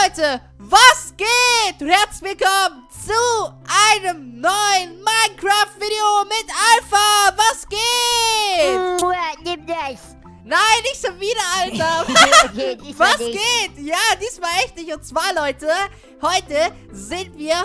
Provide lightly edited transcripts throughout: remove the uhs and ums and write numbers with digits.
Leute, was geht? Und herzlich willkommen zu einem neuen Minecraft-Video mit Alpha. Was geht? Nimm das. Nein, nicht schon wieder, Alter. Okay, Was geht? Ja, diesmal echt nicht. Und zwar, Leute, heute sind wir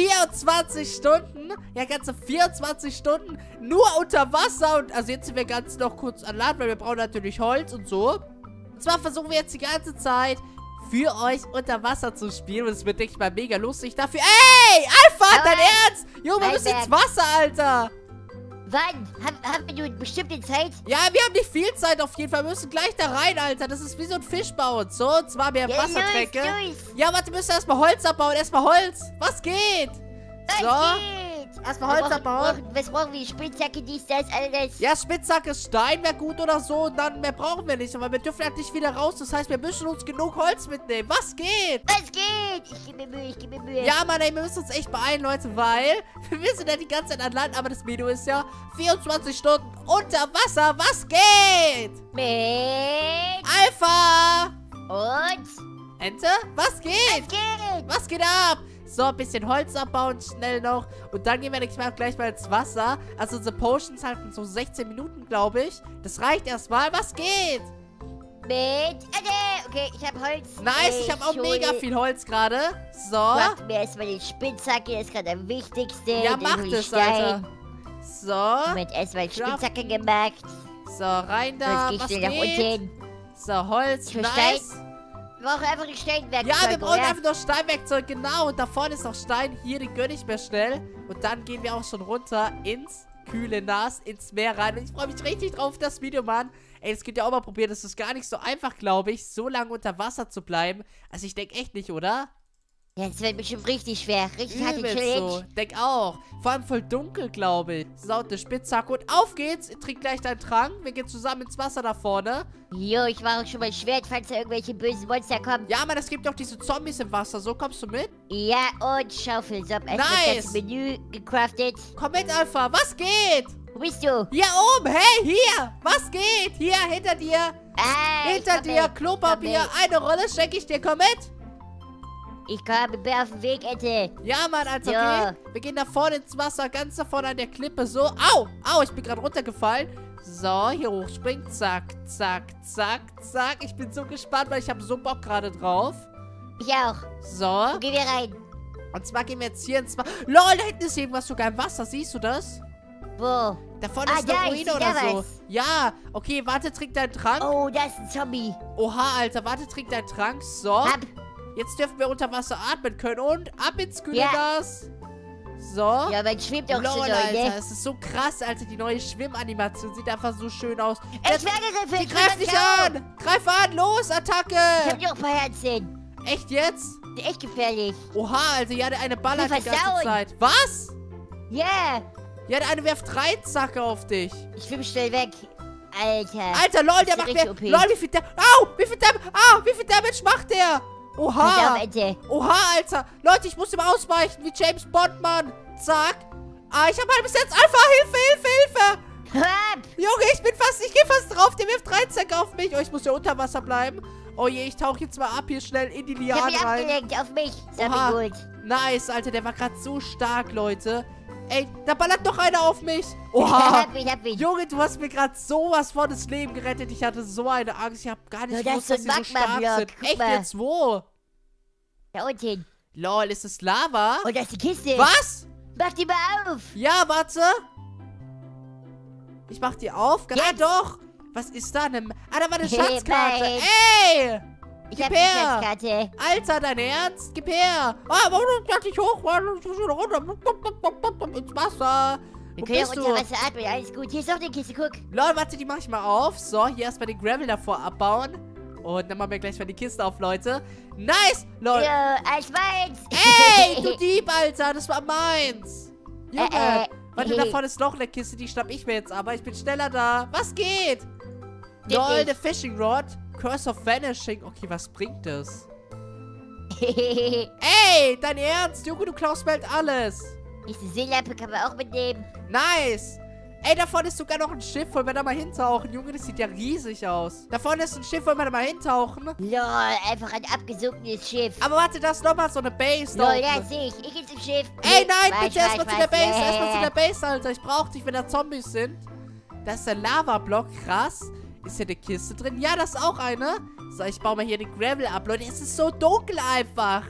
24 Stunden, ja ganze 24 Stunden nur unter Wasser. Und also jetzt sind wir ganz noch kurz an Land, weil wir brauchen natürlich Holz und so. Und zwar versuchen wir jetzt die ganze Zeit für euch unter Wasser zu spielen. Und es wird, denke ich mal, mega lustig dafür. Ey, Alpha, dein Ernst? Junge, wir müssen ins Wasser, Alter. Wann? Haben wir eine bestimmte Zeit? Ja, wir haben nicht viel Zeit auf jeden Fall. Wir müssen gleich da rein, Alter. Das ist wie so ein Fischbau und so. Und zwar mehr Wassertrecke. Los. Ja, warte, wir müssen erstmal Holz abbauen. Erstmal Holz. Was geht? So. Erstmal Holz abbauen. Was brauchen wir? Spitzhacke, dies, das, alles. Ja, Spitzhacke, Stein wäre gut oder so. Und dann mehr brauchen wir nicht. Aber wir dürfen halt nicht wieder raus. Das heißt, wir müssen uns genug Holz mitnehmen. Was geht? Was geht? Ich gebe mir Mühe, Ja, Mann, ey, wir müssen uns echt beeilen, Leute, weil wir sind ja die ganze Zeit an Land. Aber das Video ist ja 24 Stunden unter Wasser. Was geht? Mit Alpha! und Ente? Was geht? was geht? Was geht ab? So, ein bisschen Holz abbauen, schnell noch. Und dann gehen wir gleich mal ins Wasser. Also unsere Potions halten so 16 Minuten, glaube ich. Das reicht erstmal. Was geht? Mit okay, ich habe Holz. Nice, ich habe auch mega viel Holz gerade. So. Macht mir erstmal die Spitzhacke, das ist gerade am wichtigsten. Ja, Dann mach hol ich das, Stein. Alter. So. Mit erstmal die Spitzhacke gemacht. So, rein da. Jetzt Was geh ich schnell nach geht? unten. So, Holz, Ich will nice. Wir brauchen einfach die Steinwerkzeuge. Ja, wir brauchen oder? einfach noch Steinwerkzeug, genau. Und da vorne ist noch Stein. Hier, den gönne ich mir schnell. Und dann gehen wir auch schon runter ins kühle Nass, ins Meer rein. Und ich freue mich richtig drauf auf das Video, Mann. Ey, das könnt ihr auch mal probieren. Das ist gar nicht so einfach, glaube ich, so lange unter Wasser zu bleiben. Also ich denke echt nicht, oder? Ja, das wird bestimmt richtig schwer. Richtig harte Übelst Challenge. so. Denk auch. Vor allem voll dunkel, glaube ich. So, eine Spitzhacke. Und auf geht's. Trink gleich deinen Trank. Wir gehen zusammen ins Wasser da vorne. Jo, ich mache schon mal Schwert, falls da irgendwelche bösen Monster kommen. Ja, Mann, es gibt auch diese Zombies im Wasser. So, kommst du mit? Ja, und Schaufel. So, erstmal Nice. das Menü gecraftet. Komm mit, Alpha. Was geht? Wo bist du? Hier oben. Hey, hier. Was geht? Hier, hinter dir. Hinter ich dir. komm Klopapier. mit. Eine Rolle schenke ich dir. Komm mit. Ich komme, bin auf dem Weg, Ente. Ja, Mann, also Ja. okay. Wir gehen da vorne ins Wasser, ganz da vorne an der Klippe. So. Au, au, ich bin gerade runtergefallen. So, hier hochspringen. Zack, zack, zack, zack. Ich bin so gespannt, weil ich habe so Bock gerade drauf. Ich auch. So. Wo gehen wir rein? Und zwar gehen wir jetzt hier ins Wasser. LOL, da hinten ist irgendwas sogar im Wasser. Siehst du das? Wo? Da vorne ist da, eine ich Ruine sehe oder da so. was. Ja, okay, warte, trink deinen Trank. Oh, das ist ein Zombie. Oha, Alter, warte, trink deinen Trank. So. Hab. Jetzt dürfen wir unter Wasser atmen können. Und ab ins kühle Ja. Nass. So. Ja, man schwimmt auch so Lol, doll, Alter, ne? es ist so krass, Alter, die neue Schwimmanimation sieht einfach so schön aus. Ich werde Die greift dich an! Greif an, los, Ich hab Attacke! dir auch ein paar Herzen. Echt jetzt? Echt gefährlich. Oha, Alter, ja, der eine ballert Die die ganze versauen. Zeit. Was? Yeah. Ja, der eine werft 3 Zacke auf dich. Ich schwimm schnell weg. Alter. Alter, lol, der ist macht richtig mehr. OP. Lol, wie viel Damage. Au, wie viel Damage macht der? Pass Oha. auf, Ente. Oha, Alter. Leute, ich muss ihm ausweichen, wie James Bond, Mann. Zack. Ah, ich habe halt bis jetzt Alpha. Hilfe. Hab. Junge, ich gehe fast drauf. Der wirft 3 Zacke auf mich. Oh, ich muss ja unter Wasser bleiben. Oh je, ich tauche jetzt mal ab hier schnell in die Ich hab Lianen ihn rein. abgelenkt auf mich. Das Oha. hab ich gut. Nice, Alter, der war gerade so stark, Leute. Ey, da ballert noch einer auf mich. Oha. Ich hab ihn. Junge, du hast mir gerade sowas von das Leben gerettet. Ich hatte so eine Angst. Ich habe gar nicht Ja, gewusst, das dass ist sie so so ein stark Magma-Block. sind. Guck Echt mal. jetzt? Wo? Da unten. Lol, ist es Lava? Und da ist die Kiste. Was? Mach die mal auf. Ja, warte. Ich mach die auf. Ah, Jetzt. doch. Was ist da? Da war eine Hey, Schatzkarte. Mike. Ey! Ich Gib hab die her. Schatzkarte. Alter, dein Ernst? Gib her. Ah, warum kann ich hoch? Ich muss wieder runter. Ins Wasser. Wir Wo können auch bist unter du? Wasser atmen. Alles gut. Hier ist noch eine Kiste. Guck. Lol, warte, die mache ich mal auf. So, hier erstmal den Gravel davor abbauen. Und dann machen wir gleich mal die Kiste auf, Leute. Nice! Lol. Ja, als meins. Ey, du Dieb, Alter, das war meins. Junge. Warte, da hey. vorne ist noch eine Kiste, die schnapp ich mir jetzt aber. Ich bin schneller da. Was geht? Geht Lol, nicht. eine Fishing Rod. Curse of Vanishing. Okay, was bringt das? Diese Ey, dein Ernst? Junge, du klaust mir halt alles. Seelampe kann man auch mitnehmen. Nice. Ey, da vorne ist sogar noch ein Schiff. Wollen wir da mal hintauchen? Junge, das sieht ja riesig aus. Da vorne ist ein Schiff. Wollen wir da mal hintauchen? Lol, einfach ein abgesunkenes Schiff. Aber warte, da ist nochmal so eine Base. Lol, Da ja, unten. sehe ich. Ich ins Schiff. Ey, nein, Was, bitte erstmal zu der Base. was? Erstmal zu der Base, Alter. Ich brauch dich, wenn da Zombies sind. Da ist der Lava-Block. Krass. Ist hier eine Kiste drin? Ja, das ist auch eine. So, ich baue mal hier den Gravel ab, Leute. Es ist so dunkel einfach.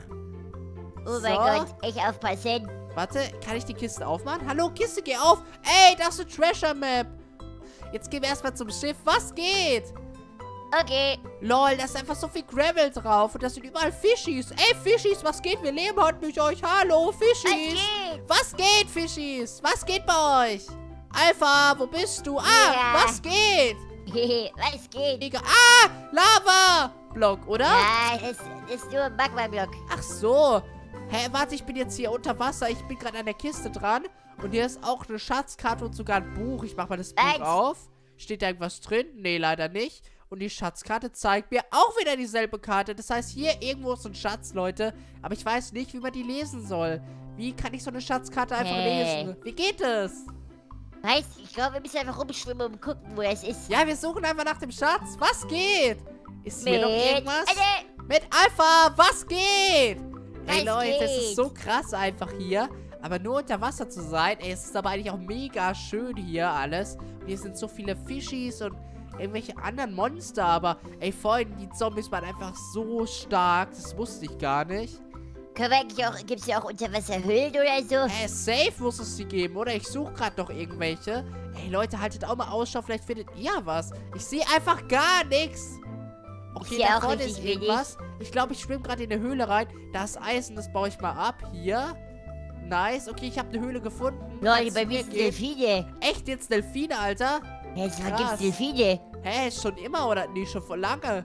Oh mein Gott, echt aufpassen. Warte, kann ich die Kiste aufmachen? Hallo, Kiste, geh auf. Ey, das ist eine Treasure-Map. Jetzt gehen wir erstmal zum Schiff. Was geht? Okay. Lol, da ist einfach so viel Gravel drauf. Und da sind überall Fischis. Ey, Fischis, was geht? Wir leben heute mit euch. Hallo, Fischis. Was geht, Fischis? Was geht bei euch? Alpha, wo bist du? Ah, Ja. was geht? Was geht? Digga. Ah, Lava-Block, oder? Ja, das ist nur ein Magma-Block. Ach so. Hä, warte, ich bin jetzt hier unter Wasser. Ich bin gerade an der Kiste dran. Und hier ist auch eine Schatzkarte und sogar ein Buch. Ich mach mal das Buch Eins. auf. Steht da irgendwas drin? Nee, leider nicht. Und die Schatzkarte zeigt mir auch wieder dieselbe Karte. Das heißt, hier irgendwo ist ein Schatz, Leute. Aber ich weiß nicht, wie man die lesen soll. Wie kann ich so eine Schatzkarte einfach lesen? Wie geht es? Weißt du, ich glaube, wir müssen einfach rumschwimmen und gucken, wo es ist. Ja, wir suchen einfach nach dem Schatz. Was geht? Ist hier noch irgendwas? Alter, Mit Alpha, was geht? Ey, Was Leute, es ist geht? so krass einfach hier. Aber nur unter Wasser zu sein. Ey, es ist aber eigentlich auch mega schön hier alles. Und hier sind so viele Fischis und irgendwelche anderen Monster. Aber, ey, vorhin, die Zombies waren einfach so stark. Das wusste ich gar nicht. können wir eigentlich auch, gibt es ja auch Unterwasserhöhlen oder so? Safe muss es sie geben, oder? Ich suche gerade noch irgendwelche. Ey, Leute, haltet auch mal Ausschau. Vielleicht findet ihr was. Ich sehe einfach gar nichts. Okay, sehe da auch vorne richtig ist irgendwas. Ich glaube, ich schwimme gerade in der Höhle rein. Da ist Eisen, das baue ich mal ab. Hier. Nice. Okay, ich habe eine Höhle gefunden. Leute, Kannst bei du mir mir sind gehen? Delfine. Echt jetzt Delfine, Alter? Ja, jetzt Krass. gibt's Delfine. Hä, schon immer oder? Nee, schon voll lange.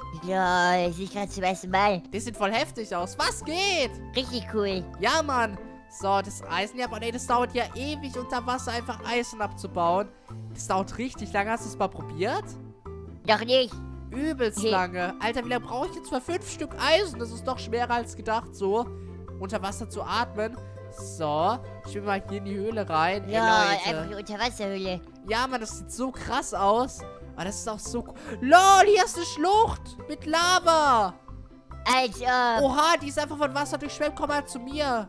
Ja, das sehe ich gerade zum ersten Mal. Die sieht voll heftig aus. Was geht? Richtig cool. Ja, Mann. So, das Eisen. Ja, aber nee, das dauert ja ewig unter Wasser einfach Eisen abzubauen. Das dauert richtig lange. Hast du es mal probiert? Doch nicht. Übelst Nee. lange. Alter, wie lange brauche ich jetzt für 5 Stück Eisen? Das ist doch schwerer als gedacht, so unter Wasser zu atmen. So, ich will mal hier in die Höhle rein. Ja, Ey, einfach Leute. eine Unterwasserhöhle. Ja, Mann, das sieht so krass aus. Aber das ist auch so cool. LOL, hier ist eine Schlucht mit Lava. Also, Oha, die ist einfach von Wasser durchschwemmt. Komm mal zu mir.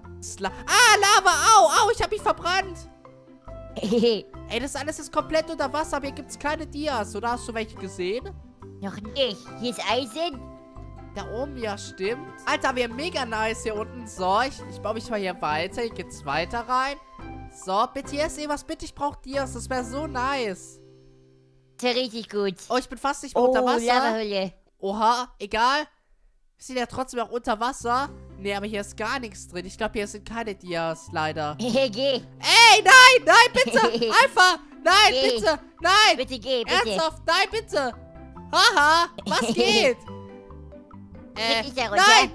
Lava. Au, ich hab mich verbrannt. Ey, das alles ist komplett unter Wasser. Aber hier gibt es keine Dias. Oder hast du welche gesehen? noch nicht. Hier ist Eisen. Da oben, ja, stimmt. Alter, wir haben mega nice hier unten. So, ich baue mich mal hier weiter. Hier geht's weiter rein. So, bitte, hier ist irgendwas. Bitte, ich brauche Dias. Das wäre so nice. Das wäre richtig gut. Oh, ich bin fast nicht mehr unter Wasser. Lavahöhle. Oha, egal. Wir sind ja trotzdem auch unter Wasser. Nee, aber hier ist gar nichts drin. Ich glaube, hier sind keine Dias, leider. Geh. Ey, nein, bitte. Alpha, nein, Geh. bitte. Nein. Bitte geh, bitte. Ernsthaft, nein, bitte. Haha, was geht? Krieg ich da runter? Nein.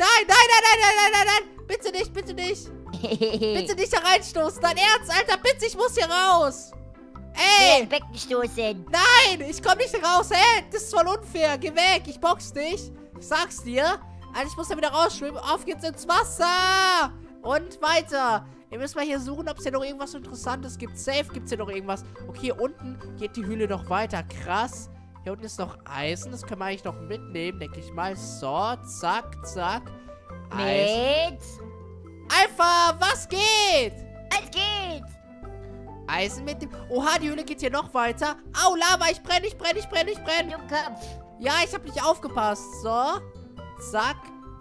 Bitte nicht. Bitte nicht da reinstoßen. Dein Ernst, Alter, bitte, ich muss hier raus. Ey, Becken stoßen. nein, ich komm nicht raus. Hey, das ist voll unfair. Geh weg, ich box dich. Ich sag's dir. Alter, ich muss da wieder rausschwimmen. Auf geht's ins Wasser. Und weiter. Wir müssen mal hier suchen, ob es hier noch irgendwas Interessantes gibt. Safe gibt's hier noch irgendwas. Okay, hier unten geht die Höhle noch weiter. Krass. Hier unten ist noch Eisen. Das können wir eigentlich noch mitnehmen, denke ich mal. So, zack. Eisen. Mit. Alpha, was geht? Es geht. Eisen mit dem... Oha, die Höhle geht hier noch weiter. Au, Lava, ich brenne. Dummkopf. Ja, ich habe nicht aufgepasst. So. Zack.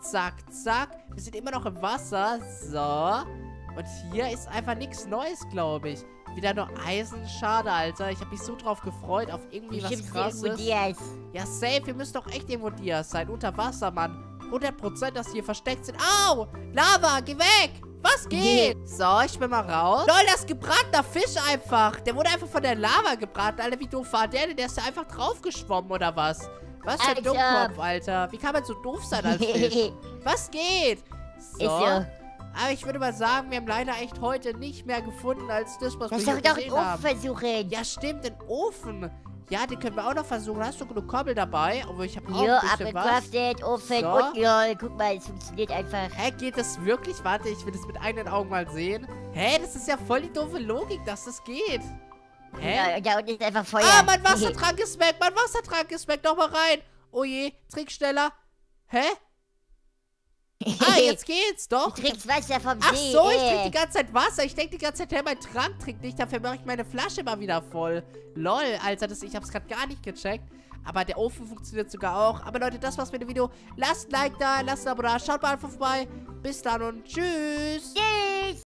Wir sind immer noch im Wasser. So. Und hier ist einfach nichts Neues, glaube ich. Wieder nur Eisen. Schade, Alter. Ich habe mich so drauf gefreut auf irgendwie was Bestimmt Krasses. irgendwo Dias. Ja, safe. Wir müssen doch echt irgendwo Dias sein. Unter Wasser, Mann. 100%, dass die hier versteckt sind. Au! Lava, geh weg! Was geht? So, ich bin mal raus. Lol, das ist gebratener Fisch einfach. Der wurde einfach von der Lava gebraten. Alter, wie doof war der denn? Der ist ja einfach draufgeschwommen, oder was? Was für ein Alter. Dummkopf, Alter. Wie kann man so doof sein als Fisch? Was geht? So. Ist so. Aber ich würde mal sagen, wir haben leider echt heute nicht mehr gefunden, als das, was Lass wir doch hier den gesehen Ofen haben. versuchen. Ja, stimmt, den Ofen. Ja, den können wir auch noch versuchen. Hast du genug Kobbel dabei? Obwohl, ich habe auch Ja, ein bisschen was. abgecraftet, Ofen So. und ja, guck mal, es funktioniert einfach. Hä, geht das wirklich? Warte, ich will das mit eigenen Augen mal sehen. Hä, das ist ja voll die doofe Logik, dass das geht. Hä? Ja, da unten ist einfach Feuer. Ah, mein Wassertrank ist weg. Mein Wassertrank ist weg. Nochmal rein. Oh je, trink schneller. Hä? Ah, jetzt geht's doch. Du trinkst Wasser vom Ach See. so, ich trinke die ganze Zeit Wasser. Ich denke die ganze Zeit, hey, mein Trank trinkt nicht. Dafür mache ich meine Flasche mal wieder voll. Lol, Alter, ich habe es gerade gar nicht gecheckt. Aber der Ofen funktioniert sogar auch. Aber Leute, das war's mit dem Video. Lasst ein Like da, lasst ein Abo da. Schaut mal einfach vorbei. Bis dann und tschüss. Tschüss.